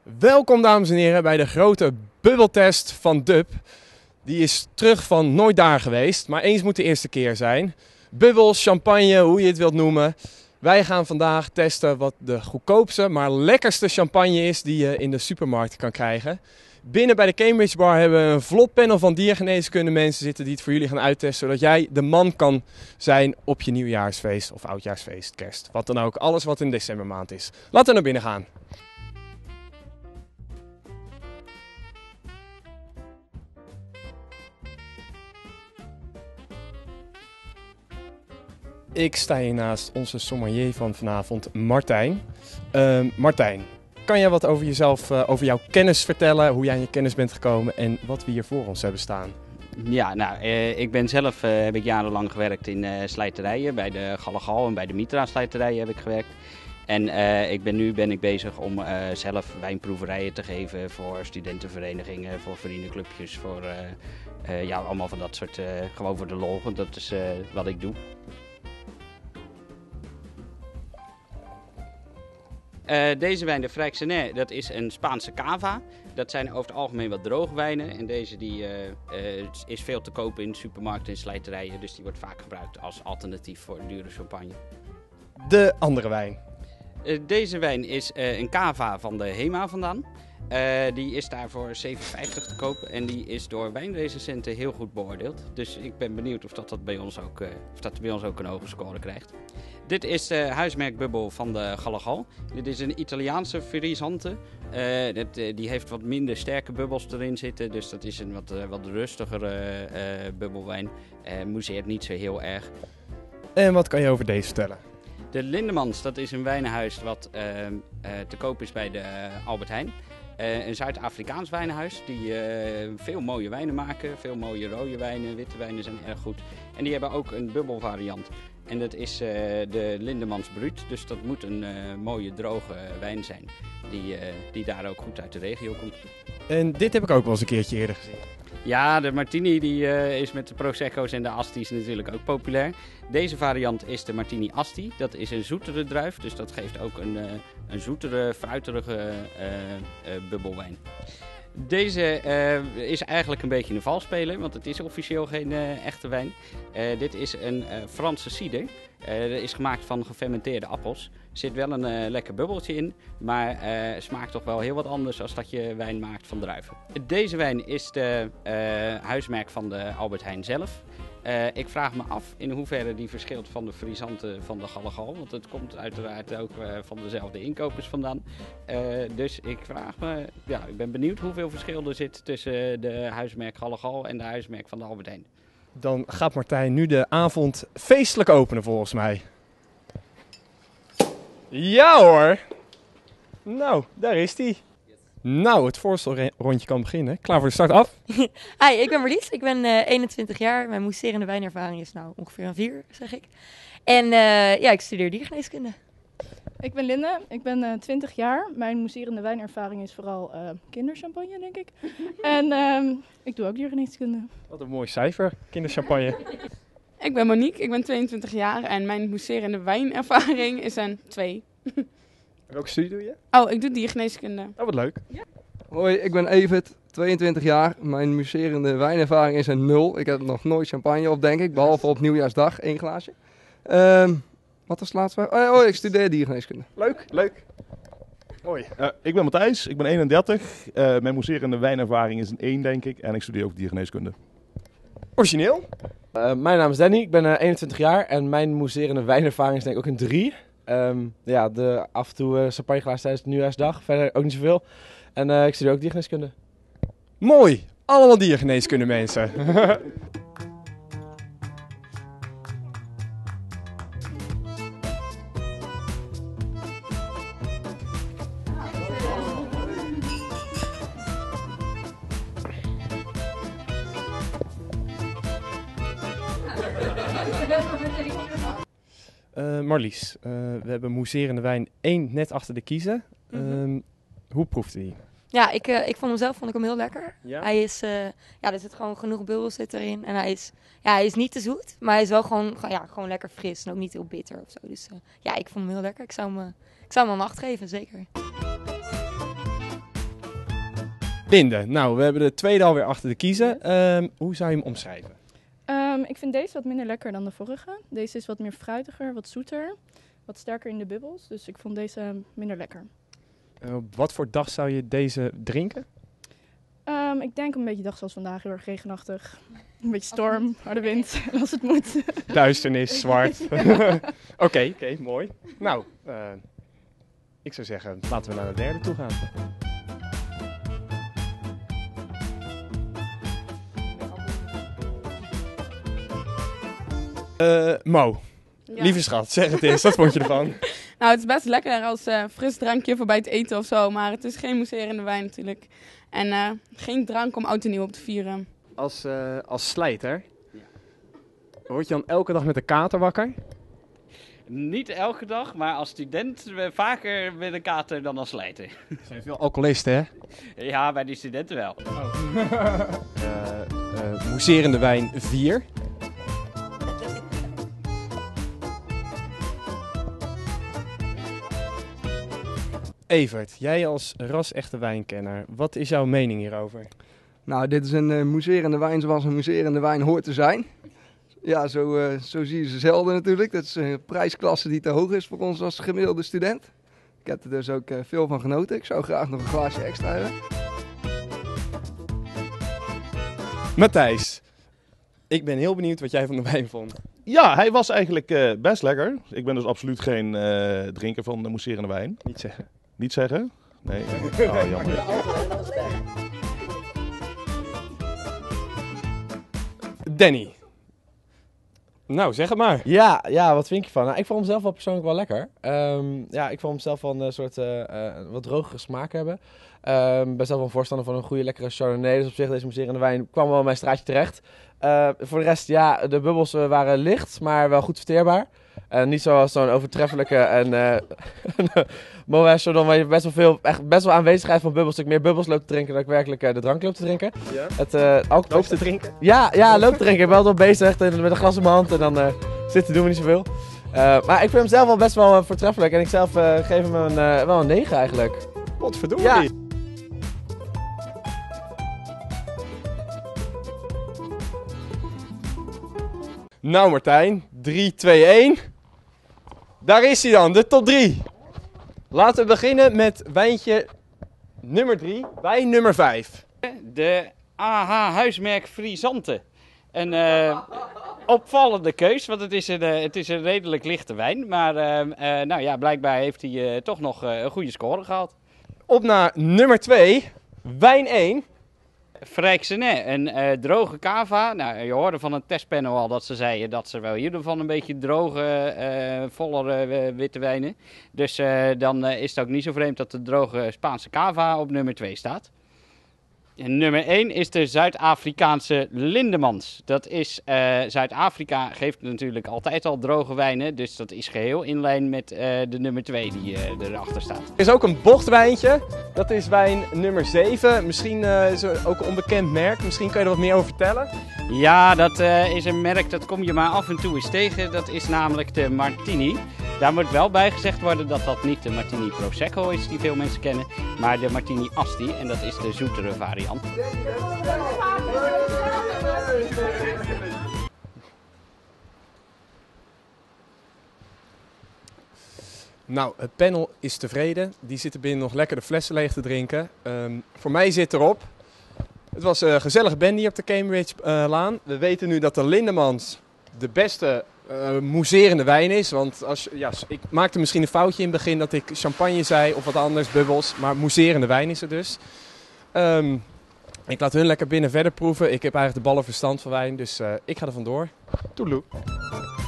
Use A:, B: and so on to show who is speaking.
A: Welkom dames en heren bij de grote bubbeltest van Dub. Die is terug van nooit daar geweest, maar eens moet de eerste keer zijn. Bubbels, champagne, hoe je het wilt noemen. Wij gaan vandaag testen wat de goedkoopste, maar lekkerste champagne is die je in de supermarkt kan krijgen. Binnen bij de Cambridge Bar hebben we een vlot panel van diergeneeskunde mensen zitten die het voor jullie gaan uittesten. Zodat jij de man kan zijn op je nieuwjaarsfeest of oudjaarsfeest, kerst. Wat dan ook, alles wat in decembermaand is. Laten we naar binnen gaan. Ik sta hier naast onze sommelier van vanavond, Martijn. Martijn, kan jij wat over jezelf, over jouw kennis vertellen, hoe jij aan je kennis bent gekomen en wat we hier voor ons hebben staan?
B: Ja, nou, ik ben zelf heb ik jarenlang gewerkt in slijterijen. Bij de Gallegal en bij de Mitra slijterijen heb ik gewerkt. En nu ben ik bezig om zelf wijnproeverijen te geven voor studentenverenigingen, voor vriendenclubjes, voor allemaal van dat soort, gewoon voor de lol. Want dat is wat ik doe. Deze wijn, de Freixenet, dat is een Spaanse cava. Dat zijn over het algemeen wat droge wijnen. En deze is veel te koop in supermarkten en slijterijen. Dus die wordt vaak gebruikt als alternatief voor dure champagne.
A: De andere wijn.
B: Deze wijn is een cava van de Hema vandaan. Die is daar voor €7,50 te koop en die is door wijnrecensenten heel goed beoordeeld. Dus ik ben benieuwd of dat bij ons ook een hoge score krijgt. Dit is de huismerkbubbel van de Gallegal. Dit is een Italiaanse Friesante. Die heeft wat minder sterke bubbels erin zitten, dus dat is een wat rustigere bubbelwijn. Mousseert niet zo heel erg.
A: En wat kan je over deze vertellen?
B: De Lindemans, dat is een wijnenhuis wat te koop is bij de Albert Heijn. Een Zuid-Afrikaans wijnenhuis die veel mooie wijnen maken. Veel mooie rode wijnen, witte wijnen zijn erg goed. En die hebben ook een bubbelvariant. En dat is de Lindemans Brut. Dus dat moet een mooie droge wijn zijn. Die daar ook goed uit de regio komt.
A: En dit heb ik ook wel eens een keertje eerder gezien.
B: Ja, de Martini die is met de Prosecco's en de Asti's natuurlijk ook populair. Deze variant is de Martini Asti. Dat is een zoetere druif, dus dat geeft ook een zoetere, fruiterige bubbelwijn. Deze is eigenlijk een beetje een valsspeler, want het is officieel geen echte wijn. Dit is een Franse cider. Dat is gemaakt van gefermenteerde appels. Er zit wel een lekker bubbeltje in, maar smaakt toch wel heel wat anders als dat je wijn maakt van druiven. Deze wijn is de huismerk van de Albert Heijn zelf. Ik vraag me af in hoeverre die verschilt van de Friesante van de Gallegal, want het komt uiteraard ook van dezelfde inkopers vandaan. Dus ik vraag me, ik ben benieuwd hoeveel verschil er zit tussen de huismerk Gallegal en de huismerk van de Albert Heijn.
A: Dan gaat Martijn nu de avond feestelijk openen volgens mij. Ja hoor! Nou, daar is hij. Nou, het voorstelrondje kan beginnen. Klaar voor de start af?
C: Hi, ik ben Marlies. Ik ben 21 jaar. Mijn mousserende wijnervaring is nou ongeveer een 4, zeg ik. En ik studeer diergeneeskunde.
D: Ik ben Linde. Ik ben 20 jaar. Mijn mousserende wijnervaring is vooral kinderchampagne, denk ik. En ik doe ook diergeneeskunde.
A: Wat een mooi cijfer, kinderchampagne.
E: Ik ben Monique, ik ben 22 jaar en mijn mousserende wijnervaring is een 2.
A: Welke studie doe je?
E: Oh, ik doe diergeneeskunde.
A: Oh, wat leuk.
E: Ja.
F: Hoi, ik ben Evert, 22 jaar. Mijn mousserende wijnervaring is een 0. Ik heb nog nooit champagne op, denk ik, behalve op nieuwjaarsdag, 1 glaasje. Wat was de laatste vraag? Oh, ik studeer diergeneeskunde.
A: Leuk. Mooi.
G: Ik ben Matthijs, ik ben 31. Mijn mousserende wijnervaring is een 1, denk ik. En ik studeer ook diergeneeskunde.
A: Origineel?
H: Mijn naam is Danny, ik ben 21 jaar en mijn mousserende wijnervaring is denk ik ook een 3. Af en toe champagneglaas tijdens de nieuwjaarsdag, verder ook niet zoveel. En ik studeer ook diergeneeskunde.
A: Mooi. Allemaal diergeneeskunde mensen. Marlies, we hebben mousserende wijn 1 net achter de kiezen. Hoe proefde die?
C: Ja, ik vond hem heel lekker.
A: Ja?
C: Hij is, er zit gewoon genoeg bubbel zit erin. En hij is niet te zoet, maar hij is wel gewoon lekker fris en ook niet heel bitter of zo. Dus ik vond hem heel lekker. Ik zou hem een 8 geven, zeker.
A: Linde, nou, we hebben de tweede alweer achter de kiezen. Hoe zou je hem omschrijven?
D: Ik vind deze wat minder lekker dan de vorige. Deze is wat meer fruitiger, wat zoeter, wat sterker in de bubbels. Dus ik vond deze minder lekker.
A: Op wat voor dag zou je deze drinken?
D: Ik denk een beetje dag zoals vandaag, heel erg regenachtig. Een beetje storm, harde wind, als het moet.
A: Duisternis, zwart. Oké, mooi. Nou, ik zou zeggen, laten we naar de derde toe gaan. Mo,
E: Ja.
A: lieve schat, zeg het eens. Wat vond je ervan?
E: Nou, het is best lekker als fris drankje voor bij het eten of zo. Maar het is geen mousserende wijn natuurlijk. En geen drank om oud en nieuw op te vieren.
A: Als slijter, word je dan elke dag met een kater wakker?
B: Niet elke dag, maar als student vaker met een kater dan als slijter.
A: Er zijn veel alcoholisten, hè?
B: Ja, bij die studenten wel.
A: Mousserende wijn 4. Evert, jij als ras-echte wijnkenner, wat is jouw mening hierover?
F: Nou, dit is een mousserende wijn zoals een mousserende wijn hoort te zijn. Ja, zo zie je ze zelden natuurlijk. Dat is een prijsklasse die te hoog is voor ons als gemiddelde student. Ik heb er dus ook veel van genoten. Ik zou graag nog een glaasje extra hebben.
A: Matthijs, ik ben heel benieuwd wat jij van de wijn vond.
G: Ja, hij was eigenlijk best lekker. Ik ben dus absoluut geen drinker van de mousserende wijn.
A: Niet zeggen.
G: Niet zeggen? Nee. Oh, jammer.
A: Danny. Nou, zeg het maar.
H: Ja, wat vind je van? Nou, ik vond hem zelf wel persoonlijk wel lekker. Ik vond hem zelf wel een soort wat drogere smaak hebben. Ben zelf wel een voorstander van een goede, lekkere Chardonnay. Dus op zich, deze mousserende wijn kwam wel in mijn straatje terecht. Voor de rest, ja, de bubbels waren licht, maar wel goed verteerbaar. Niet zoals zo'n overtreffelijke en Moët Chandon, waar je best wel aanwezigheid van bubbels. Ik meer bubbels loop te drinken dan ik werkelijk de drank loop te drinken.
A: Ja?
H: Het alcohol
A: Loop te drinken?
H: Ja, loop te drinken. Ik ben altijd wel bezig met een glas in mijn hand en dan zitten doen we niet zoveel. Maar ik vind hem zelf wel best wel voortreffelijk en ik zelf geef hem wel een 9 eigenlijk.
A: Potverdorie.
H: Ja.
A: Nou Martijn, 3, 2, 1. Daar is hij dan, de top 3. Laten we beginnen met wijntje nummer 3, wijn nummer 5.
B: De AH Huismerk Friesante. Een opvallende keus, want het is een redelijk lichte wijn. Maar nou ja, blijkbaar heeft hij toch nog een goede score gehaald.
A: Op naar nummer 2, wijn 1.
B: Frijksenet, een droge cava. Nou, je hoorde van het testpanel al dat ze zeiden dat ze wel hielden van een beetje droge, vollere witte wijnen. Dus dan is het ook niet zo vreemd dat de droge Spaanse cava op nummer 2 staat. En nummer 1 is de Zuid-Afrikaanse Lindemans. Dat is, Zuid-Afrika geeft natuurlijk altijd al droge wijnen, dus dat is geheel in lijn met de nummer 2 die erachter staat.
A: Er is ook een bochtwijntje, dat is wijn nummer 7. Misschien is er ook een onbekend merk, misschien kan je er wat meer over vertellen.
B: Ja, dat is een merk dat kom je maar af en toe eens tegen. Dat is namelijk de Martini. Daar moet wel bij gezegd worden dat dat niet de Martini Prosecco is die veel mensen kennen, maar de Martini Asti en dat is de zoetere variant.
A: Nou, het panel is tevreden. Die zitten binnen nog lekker de flessen leeg te drinken. Voor mij zit erop. Het was een gezellige band hier op de Cambridge Laan. We weten nu dat de Lindemans de beste mousserende wijn is. Want ik maakte misschien een foutje in het begin dat ik champagne zei of wat anders, bubbels. Maar mousserende wijn is er dus. Ik laat hun lekker binnen verder proeven. Ik heb eigenlijk de ballen verstand van wijn, dus ik ga er vandoor. Toedeloe.